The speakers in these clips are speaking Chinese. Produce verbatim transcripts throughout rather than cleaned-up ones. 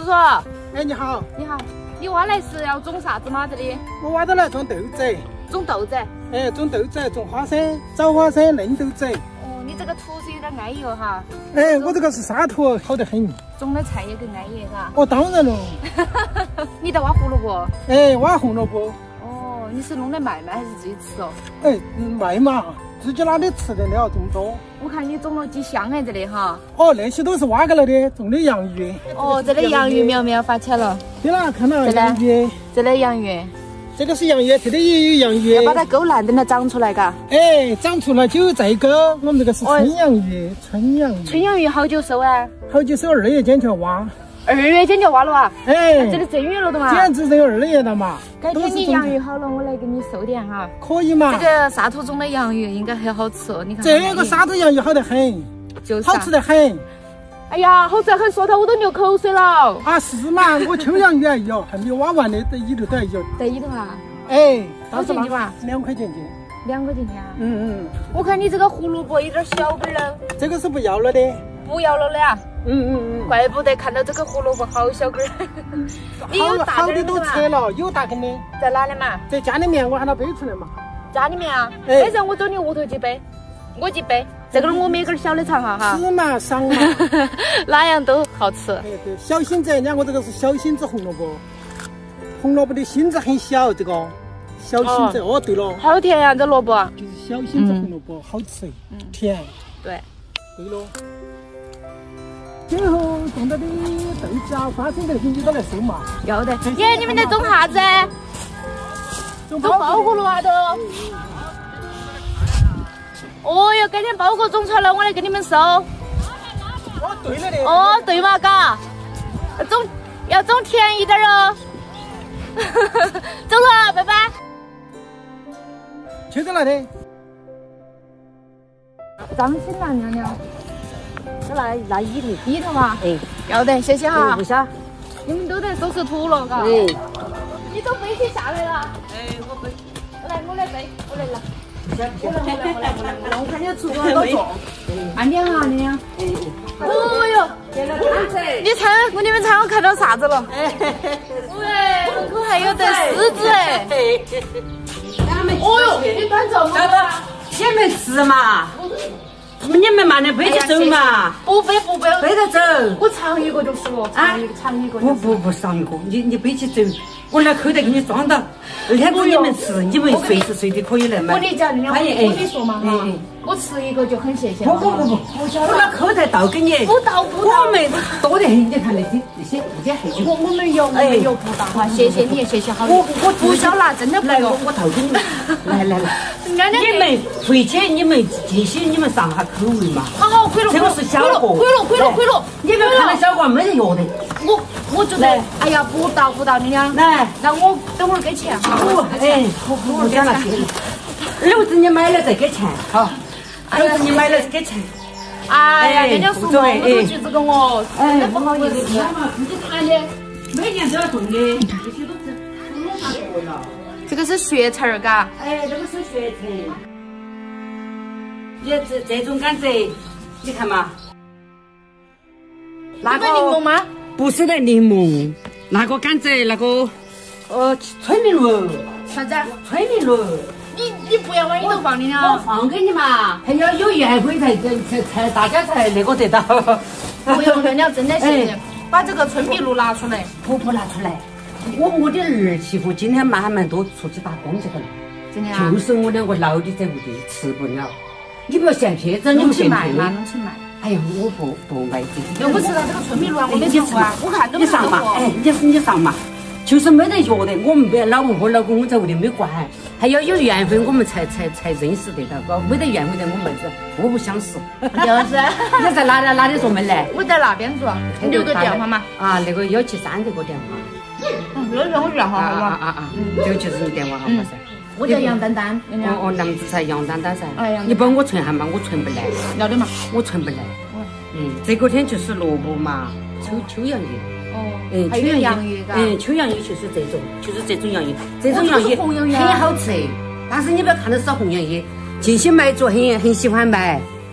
叔叔， 哎，你好， 你好，你挖来是要种啥子吗？这里我挖到来种豆子， 种豆子。 哎，种豆子，种花生，枣花生、嫩豆子。 哦，你这个土是有点安逸哦哈。 哎，我这个是沙土，好得很。 种的菜也更安逸，嘎。 哦，当然了。 你在挖胡萝卜？ 哎，挖红萝卜。 哦，你是弄来卖吗？还是自己吃哦？ 哎，卖嘛，自己哪里吃得了这么多？ 我看你种了几箱哎，这里哈。 哦，那些都是挖过来的，种的洋芋。 哦，这里洋芋苗苗发起来了。 对了，看到洋芋。 这里洋芋。 这个是洋芋，这里也有洋芋。 要把它勾烂，等它长出来，嘎。 哎，长出来就再勾。我们这个是春洋芋，春洋芋。 春洋芋好久收啊？ 好久收，二月间就挖。 二月间就挖了啊？ 哎， 这里正月了的嘛。 简直都有二月了嘛。 改天你洋芋好了，我来给你收点哈。 可以嘛？ 这个沙土种的洋芋应该很好吃哦，你看。 这个沙土洋芋好得很， 就是好吃得很。 哎呀，好吃得很，说到我都流口水了。 啊，是嘛？我秋洋芋还有，还没有挖完的，在里头都还有。 在里头啊？ 哎， 多少钱嘛？ 两块钱斤。 两块钱斤啊？ 嗯嗯。 我看你这个胡萝卜有点小根了。 这个是不要了的。 不要了的啊？ 嗯嗯嗯。 怪不得看到这个胡萝卜好小根儿。你有大根的都拆了，有大根的。 在哪里嘛？ 在家里面，我喊他背出来嘛。 家里面啊？没事，我走你屋头去背，我去背。这个我每根小的尝哈哈。 是嘛，赏嘛。 哪样都好吃。 哎对，小心子，你看我这个是小心子红萝卜，红萝卜的心子很小，这个小心子。哦，对了。 好甜呀，这萝卜。 就是小心子红萝卜，好吃，甜。 对。 对喽。最后种到的豆子啊、花生这些你都来收嘛。 要得。耶，你们在种啥子？种包谷了啊都。哦哟，改天包谷种出来了，我来给你们收。哦， 对了的。 哦，对嘛，嘎。要种要种甜一点哦。走了，拜拜。 去到哪里？ 张新兰娘娘。 这那那一头一头嘛， 哎， 要得，谢谢哈。 不下， 你们都在收拾土了，嘎。 哎， 你都背起下来了。哎，我背。来，我来背，我来了。我来，我来，我来，我来，我来。我看你的厨房都重。慢点哈，娘娘。哦哟，你猜我你们猜我看到啥子了？哎，喂，门口还有得狮子哎。哦哟，你端着吗？ 你们吃嘛。你们慢点背起走嘛， 不背不背， 背着走。 我尝一个就是了，尝一个尝一个。 不不不尝一个，你你背起走，我拿口袋给你装到。二天给你们吃，你们随时随地可以来买。 我跟你讲，我跟你说嘛哈，我吃一个就很谢谢。 不不不不，我拿口袋倒给你。 不倒不倒， 我们多得很，你看那些那些那些还有。 我我们有我们有不倒哈，谢谢你，谢谢好。我我不想拿，真的不用。 我倒给你们。来来来。 你们回去你们这些你们上下口味嘛。 好好，亏了， 这个是小个， 亏了亏了亏了。 你们看到小个没得药的。 我我觉得，哎呀，不倒不倒，你俩来， 那我等会儿给钱哈。 哎，我不讲那些。篓子你买了再给钱，好。篓子你买了给钱。 哎呀，人家说嘛，我说句这个哦，真的不好意思。 自己谈的，每年都要种的，这些都是土弄上过了。 这个是雪橙儿，嘎。 哎，这个是雪橙。你这这种甘蔗，你看嘛。 那个柠檬吗？ 不是的，柠檬。那个甘蔗，那个呃春明路。 啥子？ 春明路。 你你不要往里头放的我放给你嘛，还要有缘分才才才大家才那个得到。 不用了，真的是把这个春碧露拿出来。 不不拿出来。我我的儿媳妇今天慢慢都出去打工去了， 真的啊？ 就是我两个老的在屋里吃不了。你不要嫌撇子，你不嫌撇嘛，弄去卖。 哎呀，我不不卖这个。我知道这个春碧露啊，我没吃过啊，我看都没吃过。 你上嘛，哎，你你上嘛，就是没得药的。我们别老婆老公我在屋里没管，还要有缘分我们才才才认识得到，没得缘分的我们是互不相识。 就是。 你在哪里哪里做门来？ 我在那边做，你留个电话嘛。 啊，那个幺七三这个电话。 嗯，那是我电话号码。 啊啊啊！这个就是你电话号码噻。 我叫杨丹丹。 哦哦，那么子才杨丹丹噻。 哎呀， 你帮我存下嘛，我存不来。 要得嘛， 我存不来。嗯，这个天就是萝卜嘛，秋秋洋芋。 哦。嗯，还有洋芋， 嗯，秋洋芋就是这种，就是这种洋芋，这种洋芋很好吃。但是你不要看到是红洋芋，这些买主很很喜欢买，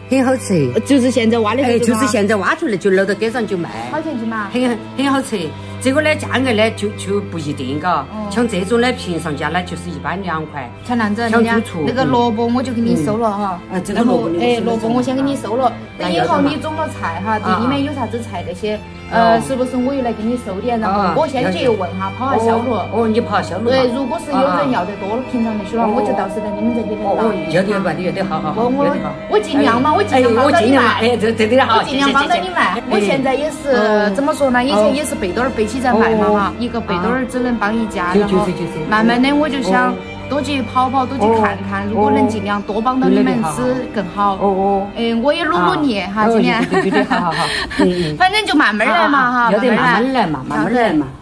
很好吃。 就是现在挖的。 哎，就是现在挖出来就捞到街上就卖。 好钱斤嘛？ 很很好吃。这个呢，价格呢就就不一定，嘎。像这种呢，平上架呢就是一般两块。 像那样子，人家那个萝卜我就给你收了哈。 啊，这个萝卜。 哎，萝卜我先给你收了。等以后你种了菜哈，店里面有啥子菜那些，呃，是不是我又来给你收点？然后我先去问哈，跑下销路。 哦，你跑销路。 对，如果是有人要得多了，平常那些了，我就到时在你们这里来拿。 要得吧，要得，好好好。 我我我尽量嘛，我尽量帮着你卖。 哎，这这点好。 我尽量帮着你卖。我现在也是怎么说呢？以前也是背兜儿背起在卖嘛哈，一个背兜儿只能帮一家，然后慢慢的我就想多去跑跑，多去看看，如果能尽量多帮到你们是更好。哦哦。哎，我也努努力哈，今年。 对对对，好好好。 反正就慢慢来嘛哈， 要得慢慢来嘛，慢慢来嘛。